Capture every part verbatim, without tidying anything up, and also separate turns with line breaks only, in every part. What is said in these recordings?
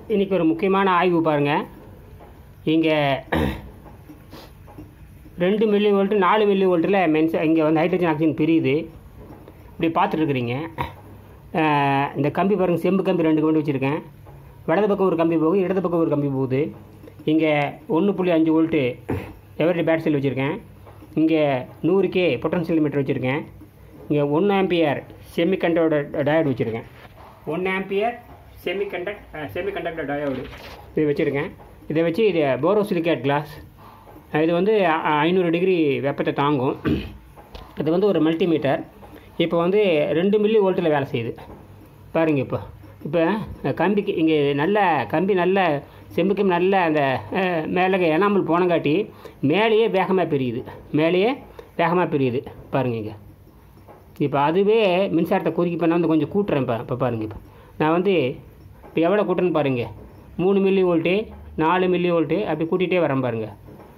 இன்றைக்கி ஒரு முக்கியமான ஆய்வு பாருங்கள். இங்கே ரெண்டு மில்லி வோல்ட்டு நாலு மில்லி வோல்ட்டில் மென்ஸ் இங்கே வந்து ஹைட்ரஜன் ஆக்சிஜன் பிரியுது. இப்படி பார்த்துட்ருக்குறீங்க. இந்த கம்பி பாருங்கள், செம்பு கம்பி ரெண்டு கொண்டு வச்சுருக்கேன். வலது பக்கம் ஒரு கம்பி போகுது, இடது பக்கம் ஒரு கம்பி போகுது. இங்கே ஒன்று புள்ளி அஞ்சு வோல்ட்டு எவரி பேட் செல் வச்சுருக்கேன். இங்கே நூறு கே பொட்டன்ஷியல் மீட்டர் வச்சுருக்கேன். இங்கே one ampere semiconductor diode வச்சுருக்கேன். One ampere semi conduct semiconductor diode இது வச்சுருக்கேன். இதை வச்சு இது போரோசிலிகேட் கிளாஸ். இது வந்து ஐநூறு டிகிரி வெப்பத்தை தாங்கும். இது வந்து ஒரு மல்டிமீட்டர். இப்போ வந்து ரெண்டு மில்லி வோல்ட்டில் வேலை செய்யுது பாருங்கள். இப்போ இப்போ கம்பிக்கு இங்கே நல்ல கம்பி நல்ல செம்பு கம்பி நல்ல அந்த மேலே எனாமல் போனங்காட்டி மேலேயே வேகமாக பிரியுது, மேலேயே வேகமாக பிரியுது பாருங்கள். இங்கே இப்போ அதுவே மின்சாரத்தை குறுக்கி பண்ண வந்து கொஞ்சம் கூட்டுறேன். இப்போ இப்போ பாருங்கள். இப்போ நான் வந்து இப்போ எவ்வளோ கூட்டுறேன்னு பாருங்கள். மூணு மில்லி வோல்ட்டு நாலு மில்லி வோல்ட்டு அப்படி கூட்டிகிட்டே வரேன் பாருங்கள்.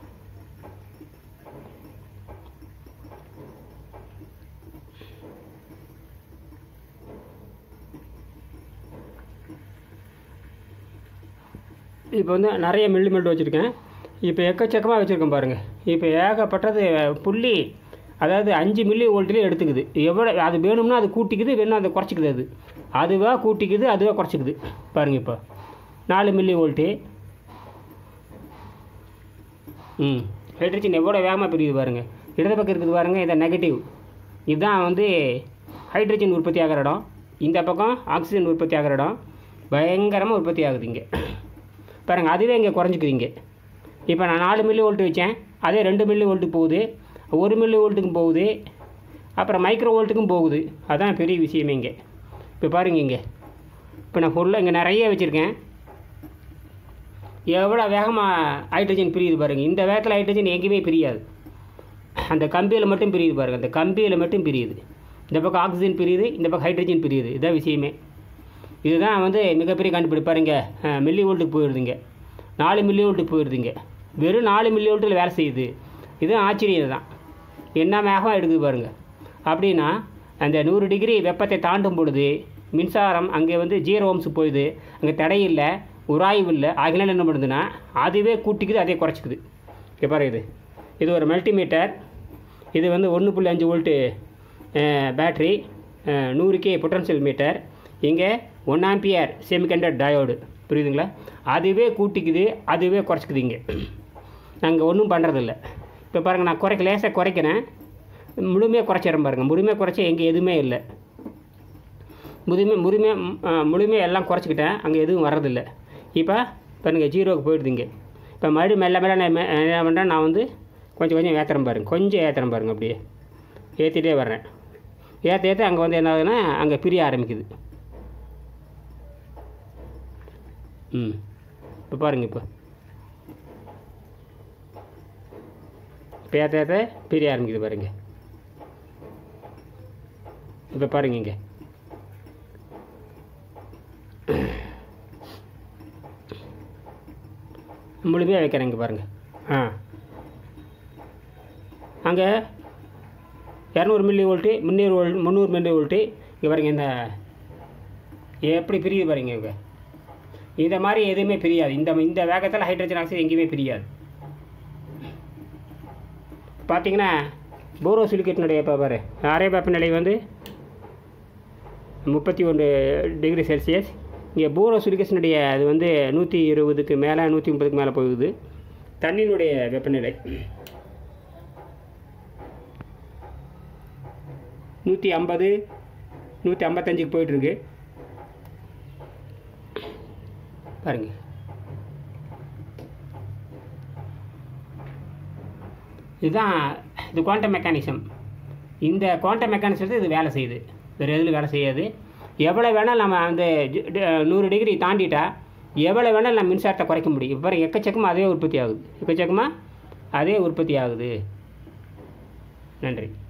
இப்போ வந்து நிறைய மில்லி மெல்ட் வச்சுருக்கேன். இப்போ எக்கச்சக்கமாக வச்சுருக்கேன் பாருங்கள். இப்போ ஏகப்பட்டது புள்ளி, அதாவது அஞ்சு மில்லி வோல்ட்லேயே எடுத்துக்குது. எவ்வளோ அது வேணும்னா அது கூட்டிக்குது, வேணும் அதை குறைச்சிக்குது. அது அதுவாக கூட்டிக்குது, அதுவாக குறைச்சிக்குது பாருங்கள். இப்போ நாலு மில்லி வோல்ட்டு. ம் ஹைட்ரஜன் எவ்வளோ வேகமாக பிரியுது பாருங்கள். இடது பக்கம் இருக்குது பாருங்கள், இந்த நெகட்டிவ். இதுதான் வந்து ஹைட்ரஜன் உற்பத்தி ஆகிற இடம். இந்த பக்கம் ஆக்சிஜன் உற்பத்தி ஆகிற இடம். பயங்கரமாக உற்பத்தி ஆகுது இங்கே பாருங்கள். அதுவே இங்கே குறைஞ்சிக்குதுங்க. இப்போ நான் நாலு மில்லி வோல்ட்டு வச்சேன், அதே ரெண்டு மில்லி வோல்ட்டுக்கு போகுது, ஒரு மில்லி வோல்ட்டுக்கும் போகுது, அப்புறம் மைக்ரோ வோல்ட்டுக்கும் போகுது. அதுதான் பெரிய விஷயமே இங்கே. இப்போ பாருங்கள். இங்கே இப்போ நான் ஃபுல்லாக இங்கே நிறைய வச்சுருக்கேன். எவ்வளோ வேகமாக ஹைட்ரஜன் பிரியுது பாருங்கள். இந்த வேகத்தில் ஹைட்ரஜன் எங்கேயுமே பிரியாது, அந்த கம்பியில் மட்டும் பிரியுது பாருங்கள். அந்த கம்பியில் மட்டும் பிரியுது. இந்த பக்கம் ஆக்சிஜன் பிரியுது, இந்த பக்கம் ஹைட்ரஜன் பிரியுது. இதுதான் விஷயமே. இதுதான் வந்து மிகப்பெரிய கண்டுபிடிப்பு பாருங்க. மில்லி வோல்ட்டுக்கு போயிடுதுங்க, நாலு மில்லி வோல்ட்டுக்கு போயிடுதுங்க. வெறும் நாலு மில்லி வோல்ட்டில் வேலை செய்யுது. இதுவும் ஆச்சரியம் தான். என்ன வேகமாக எடுக்குது பாருங்கள். அப்படின்னா அந்த நூறு டிகிரி வெப்பத்தை தாண்டும் பொழுது மின்சாரம் அங்கே வந்து ஜீரோ ஓம்ஸ் போயிடுது. அங்கே தடையில்லை, உராய்வு இல்லை. ஆகினால என்ன பண்ணுதுன்னா அதுவே கூட்டிக்குது, அதே குறைச்சிக்குது. இங்கே பாருங்க. இது இது ஒரு மல்டிமீட்டர். இது வந்து ஒன்று புள்ளி அஞ்சு வோல்ட்டு பேட்ரி, நூறு கே பொட்டன்ஷியல் மீட்டர். இங்கே ஒன் ஆம்பியர் செமிகண்டக்டர் டயோடு. புரியுதுங்களா? அதுவே கூட்டிக்குது, அதுவே குறைச்சிக்குது. இங்கே நாங்கள் ஒன்றும் பண்ணுறதில்ல. இப்போ பாருங்கள், நான் குறைக்க லேசாக குறைக்கிறேன், முழுமையாக குறைச்சிடறேன் பாருங்கள். முழுமையாக குறைச்சா எங்கே எதுவுமே இல்லை. முழுமை முழுமையாக முழுமையாக எல்லாம் குறைச்சிக்கிட்டேன், அங்கே எதுவும் வர்றதில்லை. இப்போ பாருங்கள், ஜீரோவுக்கு போயிடுதுங்க. இப்போ மறுபடியும் மெல்ல மெல்ல நான் என்ன பண்ணுறேன், நான் வந்து கொஞ்சம் கொஞ்சம் ஏற்றுறேன் பாருங்கள். கொஞ்சம் ஏற்றுறேன் பாருங்கள். அப்படியே ஏற்றிட்டே வர்றேன். ஏற்ற ஏற்ற அங்கே வந்து என்ன ஆகுதுன்னா அங்கே பிரிய ஆரம்பிக்குது. ம் இப்போ பாருங்கள். இப்போ இப்போ ஏற்ற ஏற்ற பிரிய ஆரம்பிக்குது பாருங்க. இப்போ பாருங்க. இங்கே முழுமையாக வைக்கிறேன். இங்கே பாருங்கள். ஆ அங்கே இரநூறு மில்லி வோல்ட்டு, முந்நூறு வோல்ட் முந்நூறு மில்லி வோல்ட்டு. இங்கே பாருங்கள், இந்த எப்படி பிரியுது பாருங்க. இங்கே இந்த மாதிரி எதுவுமே பிரியாது. இந்த இந்த வேகத்தில் ஹைட்ரஜன் ஆக்சைடு எங்கேயுமே பிரியாது. பார்த்தீங்கன்னா போரோசிலிகேட்டினுடைய இப்போ பாரு அரை வெப்பநிலை வந்து முப்பத்தி ஒன்று டிகிரி செல்சியஸ். இங்கே போரோசிலிகேஷனுடைய அது வந்து நூற்றி இருபதுக்கு மேலே, நூற்றி முப்பதுக்கு மேலே போகுது. தண்ணியினுடைய வெப்பநிலை நூற்றி ஐம்பது நூற்றி ஐம்பத்தஞ்சுக்கு போயிட்டுருக்கு பாருங்கள். இதுதான் இது குவாண்டம் மெக்கானிசம். இந்த குவாண்டம் மெக்கானிசத்தை இது வேலை செய்யுது, வேறு எதில் வேலை செய்யாது. எவ்வளோ வேணால் நம்ம அந்த நூறு டிகிரி தாண்டிட்டால் எவ்வளோ வேணால் நம்ம மின்சாரத்தை குறைக்க முடியும். இப்போ எக்கச்சக்கமாக அதே உற்பத்தி ஆகுது, எக்கச்சக்கமாக அதே உற்பத்தி ஆகுது. நன்றி.